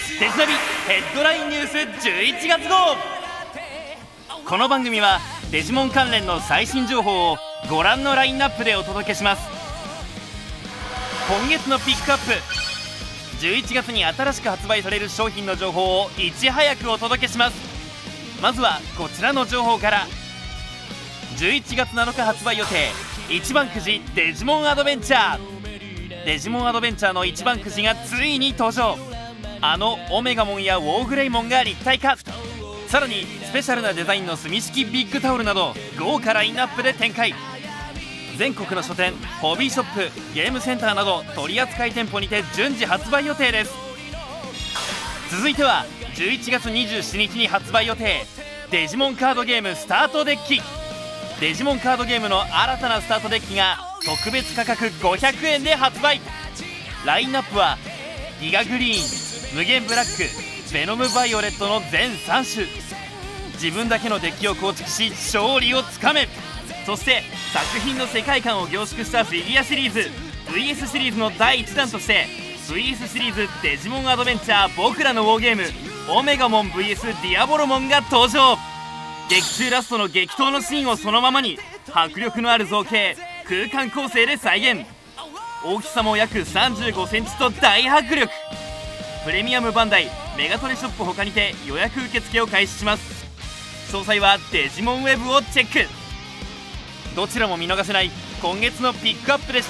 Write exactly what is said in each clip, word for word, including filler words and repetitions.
デジナビヘッドラインニュースじゅういちがつ号。この番組はデジモン関連の最新情報をご覧のラインナップでお届けします。今月のピックアップ、じゅういちがつに新しく発売される商品の情報をいち早くお届けします。まずはこちらの情報から。じゅういちがつなのか発売予定、一番くじデジモンアドベンチャー。デジモンアドベンチャーの一番くじがついに登場。あのオメガモンやウォーグレイモンが立体化。さらにスペシャルなデザインの墨式ビッグタオルなど豪華ラインナップで展開。全国の書店、ホビーショップ、ゲームセンターなど取扱店舗にて順次発売予定です。続いてはじゅういちがつにじゅうしちにちに発売予定、デジモンカードゲームスタートデッキ。デジモンカードゲームの新たなスタートデッキが特別価格ごひゃくえんで発売。ラインナップはギガグリーン、無限ブラック、ベノムバイオレットの全さん種。自分だけのデッキを構築し勝利をつかめ。そして作品の世界観を凝縮したフィギュアシリーズ ブイエス シリーズのだいいちだんとして ブイエス シリーズデジモンアドベンチャー僕らのウォーゲームオメガモン ブイエス ディアボロモンが登場。劇中ラストの激闘のシーンをそのままに迫力のある造形、空間構成で再現。大きさも約さんじゅうごセンチと大迫力。プレミアムバンダイメガトレショップ他にて予約受付を開始します。詳細はデジモンウェブをチェック。どちらも見逃せない今月のピックアップでした。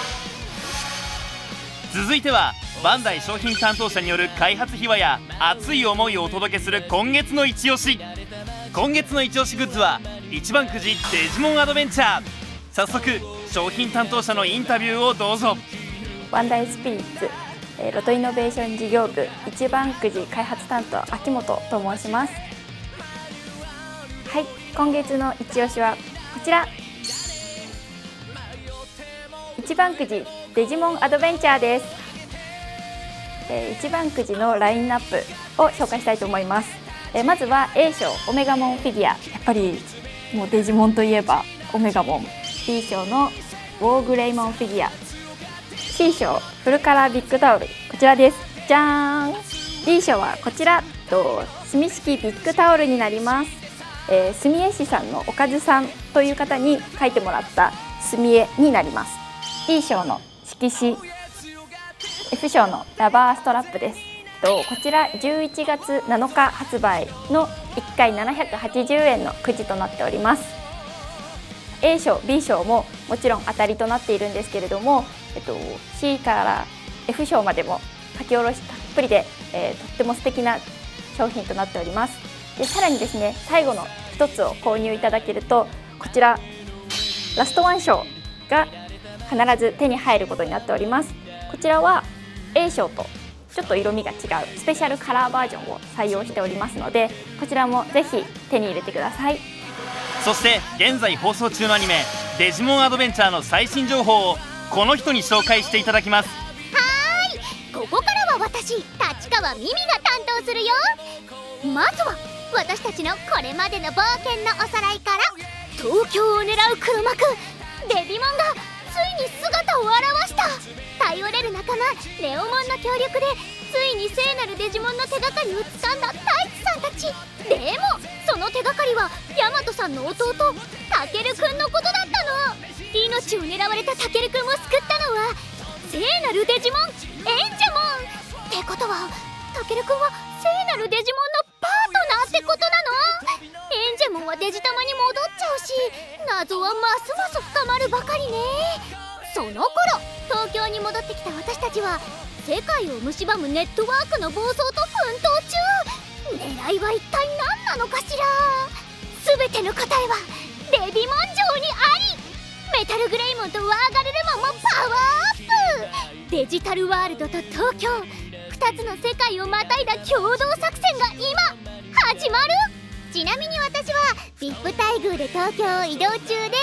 続いてはバンダイ商品担当者による開発秘話や熱い思いをお届けする今月の一押し。今月の一押しグッズは一番くじデジモンアドベンチャー。早速商品担当者のインタビューをどうぞ。 バンダイスピリッツロトイノベーション事業部一番くじ開発担当秋元と申します。はい、今月の一押しはこちら、一番くじデジモンアドベンチャーです。えー、一番くじのラインナップを紹介したいと思います。えー、まずは エー 賞オメガモンフィギュア、やっぱりもうデジモンといえばオメガモン。 ビー 賞のウォーグレイモンフィギュア。 シー 賞フルカラービッグタオル、こちらです。じゃーん。 ディー 賞はこちらと墨式ビッグタオルになります。えー、墨絵師さんのおかずさんという方に描いてもらった墨絵になります。 イー 賞の色紙、 エフ 賞のラバーストラップです。とこちらじゅういちがつなのか発売のいっかいななひゃくはちじゅうえんのくじとなっております。 エー 賞 ビー 賞ももちろん当たりとなっているんですけれども、えっと、シー から エフ 賞までも書き下ろしたっぷりで、えー、とっても素敵な商品となっております。でさらにですね、最後のひとつを購入いただけるとこちらラストワン賞が必ず手に入ることになっております。こちらは エー 賞とちょっと色味が違うスペシャルカラーバージョンを採用しておりますので、こちらもぜひ手に入れてください。 そして現在放送中のアニメデジモンアドベンチャーの最新情報をこの人に紹介していただきます。はーい、ここからは私立川ミミが担当するよ。まずは私たちのこれまでの冒険のおさらいから。東京を狙う黒幕デビモンがついに姿を現した。頼れる仲間レオモンの協力でついに聖なるデジモンの手がかりをつかんだ太一さんたち。でもその手がかりはヤマトさんの弟タケルくんのことだったの。命を狙われたタケルくんを救ったのは聖なるデジモンエンジェモンってことは、タケルくんは聖なるデジモンのパートナーってことなの。エンジェモンはデジタマに戻っちゃうし、謎はますます深まるばかりね。その頃東京に戻ってきた私たちは世界を蝕むネットワークの暴走と奮闘中。狙いは一体何なのかしら。全ての答えはデビモン城にあり。メタルグレイモンとワーガルルモンもパワーアップ。デジタルワールドと東京ふたつの世界をまたいだ共同作戦が今始まる。ちなみに私は ブイアイピー 待遇で東京を移動中です。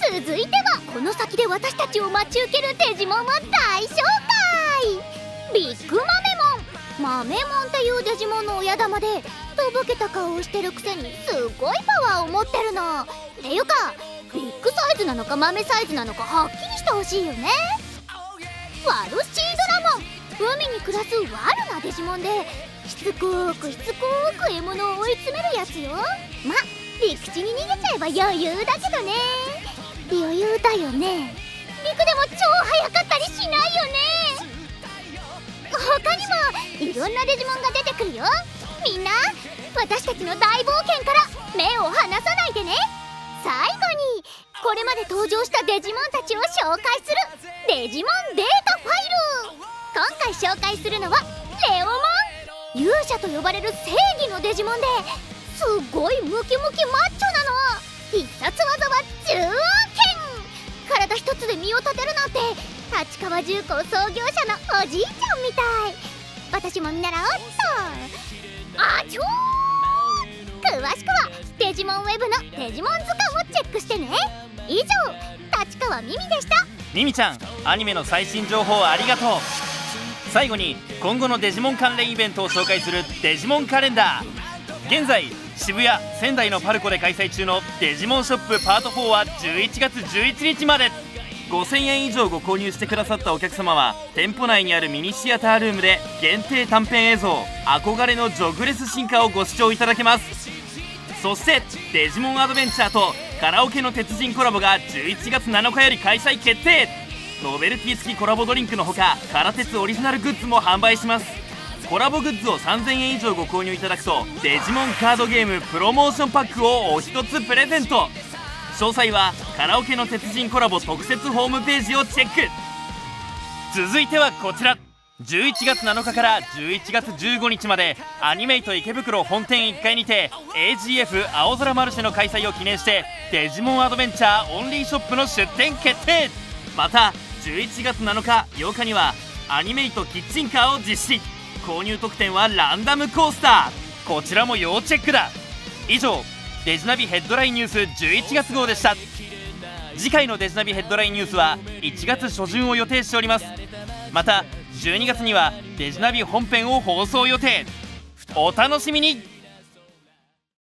続いてはこの先で私たちを待ち受けるデジモンを大紹介。ビッグマメモン。マメモンっていうデジモンの親玉でとぼけた顔をしてるくせにすごいパワーを持ってるの。っていうかビッグサイズなのか豆サイズなのかはっきりしてほしいよね。ワルシードラモン。海に暮らす悪なデジモンでしつこくしつこく獲物を追い詰めるやつよ。ま、陸地に逃げちゃえば余裕だけどね。余裕だよね。陸でも超速かったりしないよね。他にもいろんなデジモンが出てくるよ。みんな私たちの大冒険から目を離さないでね。最後にこれまで登場したデジモンたちを紹介するデジモンデータファイル。今回紹介するのはレオモン。勇者と呼ばれる正義のデジモンですごいムキムキマッチョなの。必殺技は銃王剣。体一つで身を立てるなんて立川重工創業者のおじいちゃんみたい。私も見習おうっと。あちょー。詳しくはデジモンウェブのデジモン図鑑をチェックしてね。以上、立川ミミでした。 ミミちゃん、アニメの最新情報ありがとう。最後に今後のデジモン関連イベントを紹介するデジモンカレンダー。現在渋谷、仙台のパルコで開催中のデジモンショップパートフォーはじゅういちがつじゅういちにちまで。ごせんえん以上ご購入してくださったお客様は店舗内にあるミニシアタールームで限定短編映像憧れのジョグレス進化をご視聴いただけます。そしてデジモンアドベンチャーとカラオケの鉄人コラボがじゅういちがつなのかより開催決定。ノベルティ付きコラボドリンクのほかカラ鉄オリジナルグッズも販売します。コラボグッズをさんぜんえん以上ご購入いただくとデジモンカードゲームプロモーションパックをお一つプレゼント。詳細はカラオケの鉄人コラボ特設ホームページをチェック。続いてはこちら。じゅういちがつなのかからじゅういちがつじゅうごにちまでアニメイト池袋本店いっかいにて エージーエフ 青空マルシェの開催を記念してデジモンアドベンチャーオンリーショップの出店決定。またじゅういちがつなのかようかにはアニメイトキッチンカーを実施。購入特典はランダムコースター。こちらも要チェックだ。以上、デジナビヘッドラインニュースじゅういちがつ号でした。次回のデジナビヘッドラインニュースはいちがつしょじゅんを予定しております。またじゅうにがつにはデジナビ本編を放送予定。お楽しみに。